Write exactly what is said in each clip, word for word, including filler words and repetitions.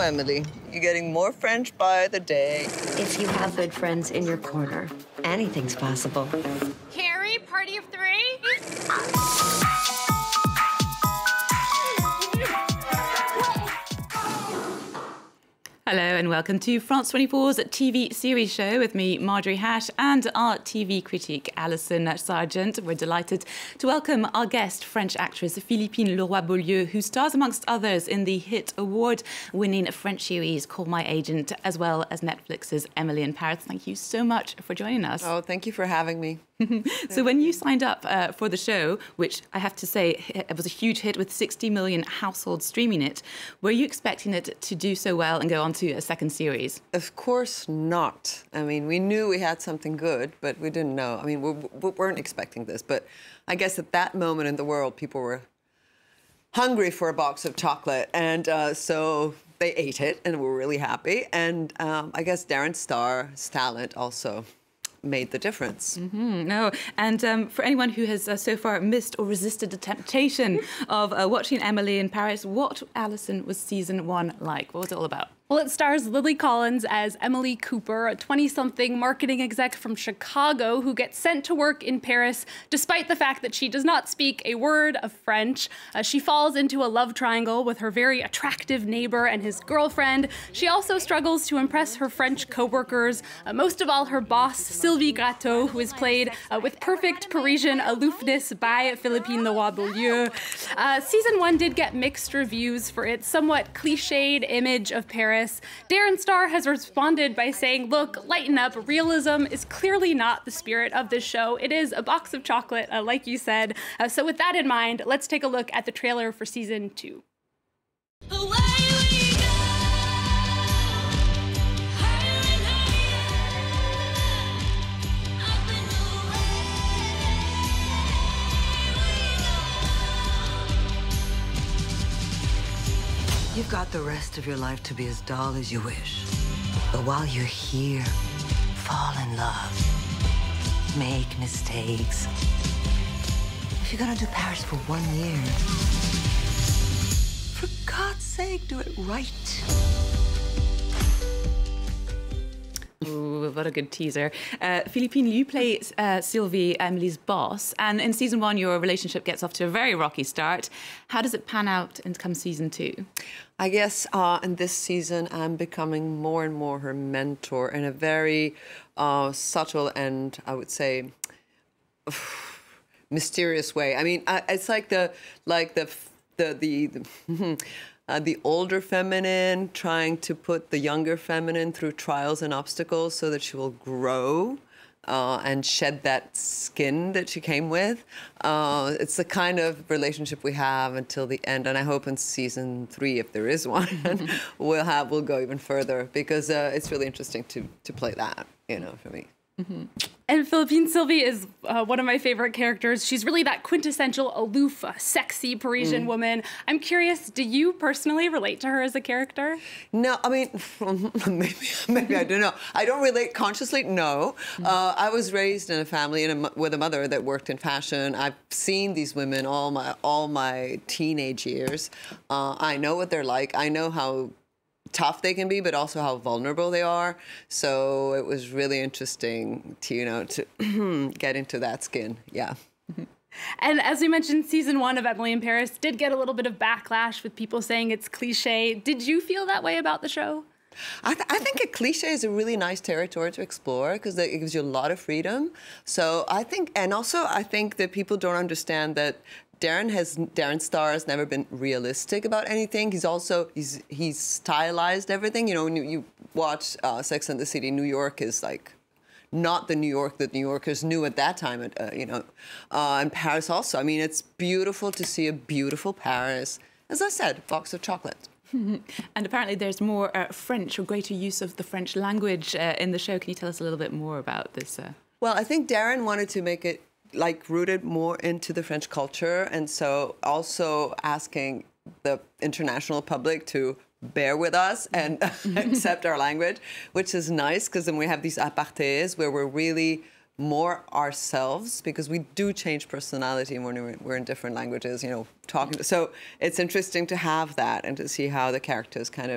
Emily. You're getting more French by the day. If you have good friends in your corner, anything's possible. Carrie, party of three? Hello and welcome to France twenty-four's T V series show with me, Marjorie Hache, and our T V critique, Alison Sargent. We're delighted to welcome our guest, French actress Philippine Leroy-Beaulieu, who stars amongst others in the hit award-winning French series Call My Agent, as well as Netflix's Emily in Paris. Thank you so much for joining us. Oh, thank you for having me. So when you signed up uh, for the show, which I have to say it was a huge hit with sixty million households streaming it, were you expecting it to do so well and go on to a second series? Of course not. I mean, we knew we had something good, but we didn't know. I mean, we, we weren't expecting this, but I guess at that moment in the world, people were hungry for a box of chocolate, and uh, so they ate it and were really happy. And um, I guess Darren Star's talent also made the difference. Mm-hmm, no, and um, for anyone who has uh, so far missed or resisted the temptation of uh, watching Emily in Paris, what, Alison, was season one like? What was it all about? Well, it stars Lily Collins as Emily Cooper, a twenty-something marketing exec from Chicago who gets sent to work in Paris despite the fact that she does not speak a word of French. Uh, she falls into a love triangle with her very attractive neighbor and his girlfriend. She also struggles to impress her French co-workers, uh, most of all her boss, Sylvie Gratteau, who is played uh, with perfect Parisian aloofness by Philippine Leroy-Beaulieu. Uh, season one did get mixed reviews for its somewhat cliched image of Paris. Darren Star has responded by saying, look, lighten up. Realism is clearly not the spirit of this show. It is a box of chocolate, uh, like you said. Uh, so with that in mind, let's take a look at the trailer for season two. Away we go, higher and higher, up and away we go. You've got the rest of your life to be as dull as you wish. But while you're here, fall in love. Make mistakes. If you're gonna do Paris for one year, for God's sake, do it right. Ooh, what a good teaser. Uh, Philippine, you play uh, Sylvie, Emily's boss, and in season one, your relationship gets off to a very rocky start. How does it pan out in come season two? I guess uh, in this season, I'm becoming more and more her mentor in a very uh, subtle and, I would say, mysterious way. I mean, I, it's like the like the the the. the Uh, the older feminine trying to put the younger feminine through trials and obstacles so that she will grow uh, and shed that skin that she came with. Uh, it's the kind of relationship we have until the end, and I hope in season three, if there is one, we'll have we'll go even further because uh, it's really interesting to to play that, you know, for me. Mm-hmm. And Philippine Sylvie is uh, one of my favorite characters. She's really that quintessential aloof, uh, sexy Parisian mm. woman. I'm curious, do you personally relate to her as a character? No, I mean, maybe, maybe I don't know. I don't relate consciously, no. Mm. Uh, I was raised in a family and with a mother that worked in fashion. I've seen these women all my, all my teenage years. Uh, I know what they're like. I know how tough they can be, but also how vulnerable they are. So it was really interesting to, you know, to get into that skin. Yeah. And as we mentioned, season one of Emily in Paris did get a little bit of backlash with people saying it's cliche. Did you feel that way about the show? I, th I think a cliche is a really nice territory to explore because it gives you a lot of freedom. So I think, and also I think that people don't understand that Darren has Darren Star has never been realistic about anything. He's also he's he's stylized everything. You know, when you, you watch uh, Sex and the City, New York is like not the New York that New Yorkers knew at that time. Uh, you know, uh, and Paris also. I mean, it's beautiful to see a beautiful Paris. As I said, box of chocolate. And apparently there's more uh, French or greater use of the French language uh, in the show. Can you tell us a little bit more about this? Uh... Well, I think Darren wanted to make it like rooted more into the French culture, and so also asking the international public to bear with us and accept our language, which is nice because then we have these apartés where we're really more ourselves because we do change personality when we're, we're in different languages, you know, talking. To, so it's interesting to have that and to see how the characters kind of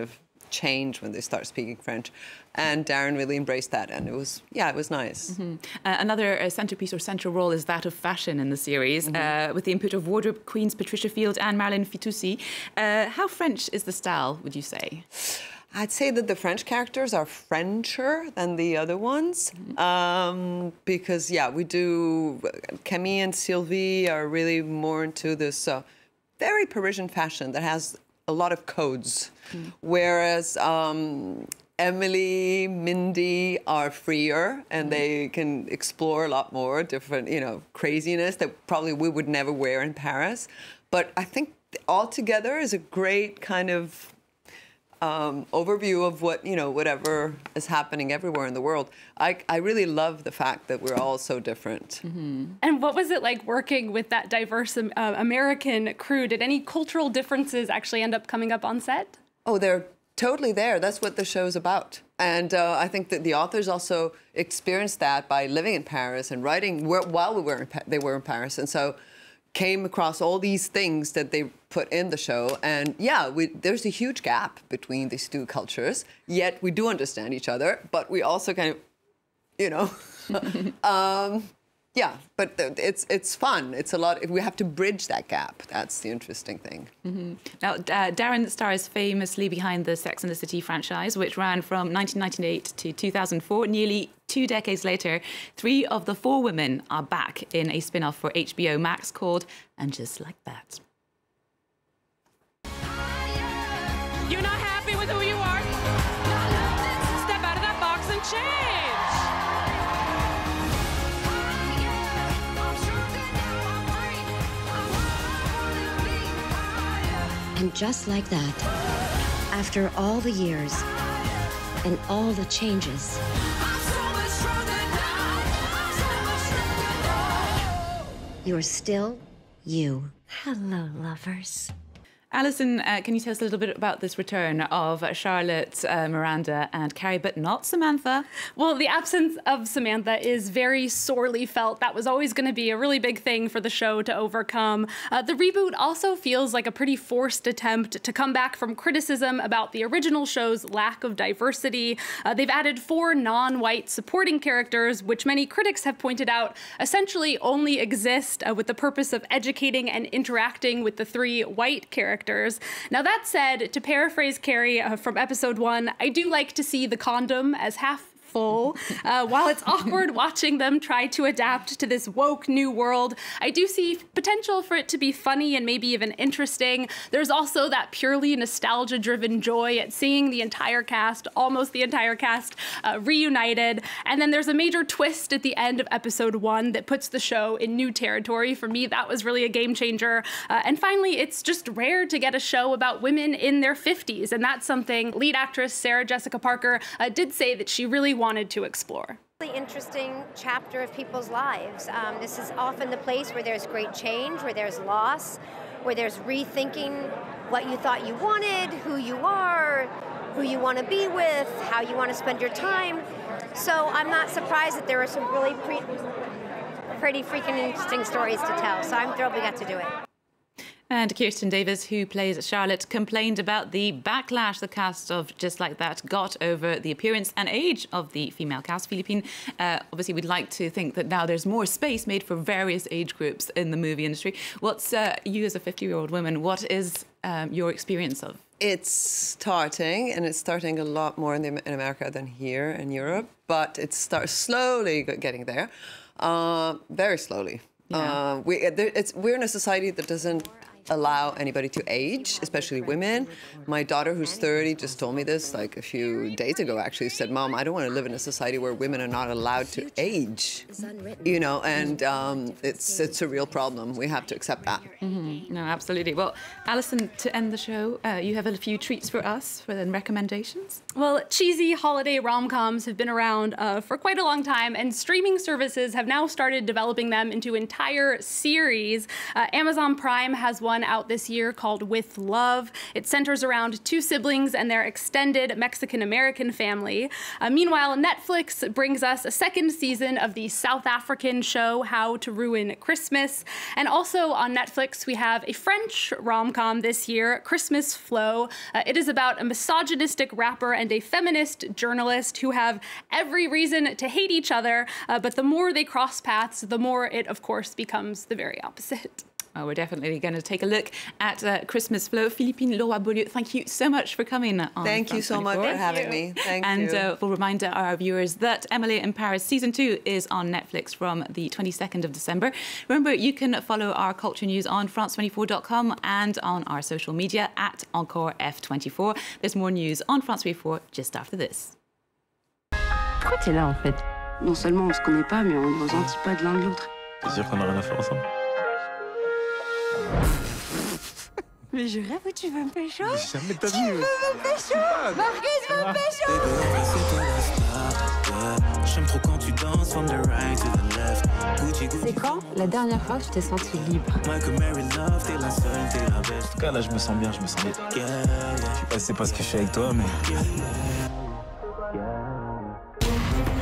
change when they start speaking French. And Darren really embraced that, and it was, yeah, it was nice. Mm-hmm. uh, another uh, centerpiece or central role is that of fashion in the series, mm-hmm. uh, with the input of wardrobe queens Patricia Field and Marilyn Fitoussi. Uh, how French is the style, would you say? I'd say that the French characters are Frencher than the other ones, mm-hmm. um, because, yeah, we do, Camille and Sylvie are really more into this uh, very Parisian fashion that has a lot of codes, mm-hmm. whereas um, Emily, Mindy are freer, and mm-hmm. they can explore a lot more different, you know, craziness that probably we would never wear in Paris. But I think altogether is a great kind of um, overview of what, you know, whatever is happening everywhere in the world. I, I really love the fact that we're all so different. Mm-hmm. And what was it like working with that diverse uh, American crew? Did any cultural differences actually end up coming up on set? Oh, they're totally there. That's what the show's about. And uh, I think that the authors also experienced that by living in Paris and writing while we were in pa they were in Paris. And so came across all these things that they put in the show. And yeah, we, there's a huge gap between these two cultures, yet we do understand each other, but we also kind of, you know, um, yeah, but it's it's fun. It's a lot. We have to bridge that gap. That's the interesting thing. Mm-hmm. Now, uh, Darren stars famously behind the Sex and the City franchise, which ran from nineteen ninety-eight to two thousand four. Nearly two decades later, three of the four women are back in a spin-off for H B O Max called And Just Like That. You're not happy with who you are? Step out of that box and change. And just like that, after all the years and all the changes, you're still you. Hello, lovers. Alison, uh, can you tell us a little bit about this return of Charlotte, uh, Miranda and Carrie, but not Samantha? Well, the absence of Samantha is very sorely felt. That was always going to be a really big thing for the show to overcome. Uh, the reboot also feels like a pretty forced attempt to come back from criticism about the original show's lack of diversity. Uh, they've added four non-white supporting characters, which many critics have pointed out essentially only exist uh, with the purpose of educating and interacting with the three white characters. Now, that said, to paraphrase Carrie uh, from episode one, I do like to see the condom as half full. Uh, while it's awkward watching them try to adapt to this woke new world, I do see potential for it to be funny and maybe even interesting. There's also that purely nostalgia-driven joy at seeing the entire cast, almost the entire cast, uh, reunited. And then there's a major twist at the end of episode one that puts the show in new territory. For me, that was really a game changer. Uh, and finally, it's just rare to get a show about women in their fifties. And that's something lead actress Sarah Jessica Parker uh, did say that she really wanted to explore. Really interesting chapter of people's lives. Um, this is often the place where there's great change, where there's loss, where there's rethinking what you thought you wanted, who you are, who you want to be with, how you want to spend your time. So I'm not surprised that there are some really pre pretty freaking interesting stories to tell. So I'm thrilled we got to do it. And Kirsten Davis, who plays Charlotte, complained about the backlash the cast of Just Like That got over the appearance and age of the female cast. Philippine, uh, obviously we'd like to think that now there's more space made for various age groups in the movie industry. What's, uh, you as a fifty-year-old woman, what is um, your experience of? It's starting, and it's starting a lot more in, the, in America than here in Europe, but it's start slowly getting there, uh, very slowly. Yeah. Uh, we, it's, we're in a society that doesn't allow anybody to age, especially women. My daughter, who's thirty, just told me this like a few days ago, actually said, Mom, I don't want to live in a society where women are not allowed to age. You know, and um, it's, it's a real problem. We have to accept that. Mm-hmm. No, absolutely. Well, Alison, to end the show, uh, you have a few treats for us for the recommendations? Well, cheesy holiday rom-coms have been around uh, for quite a long time, and streaming services have now started developing them into entire series. Uh, Amazon Prime has one one out this year called With Love. It centers around two siblings and their extended Mexican-American family. Uh, meanwhile, Netflix brings us a second season of the South African show How to Ruin Christmas. And also on Netflix, we have a French rom-com this year, Christmas Flow. Uh, it is about a misogynistic rapper and a feminist journalist who have every reason to hate each other, uh, but the more they cross paths, the more it, of course, becomes the very opposite. Oh, we're definitely going to take a look at uh, Christmas Flow. Philippine Leroy-Beaulieu, thank you so much for coming on Thank you so much for having me. Thank and, you. And uh, we'll remind our viewers that Emily in Paris Season two is on Netflix from the twenty-second of December. Remember, you can follow our culture news on France twenty-four dot com and on our social media at Encore F twenty-four. There's more news on France twenty-four just after this. Pourquoi t'es là, en fait? Non seulement on se connaît pas, mais on ne ressentit pas de l'un de l'autre. C'est sûr qu'on n'a rien à faire ensemble. Mais je rêve où tu veux me pécho. Jamais de ta vie. Tu veux me pécho. Marcus veut me pécho. J'aime trop quand tu danses from the right to the left. C'est quand la dernière fois que je t'ai senti libre? En tout cas, là, je me sens bien, je me sens bien. Je sais pas si c'est parce que je suis avec toi, mais...